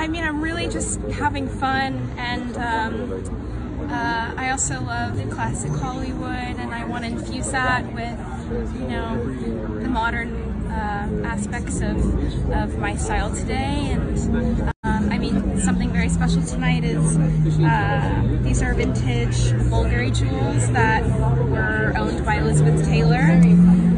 I mean, I'm really just having fun, and I also love classic Hollywood, and I want to infuse that with, you know, the modern aspects of my style today. And I mean, something very special tonight is these are vintage Bulgari jewels that were owned by Elizabeth Taylor.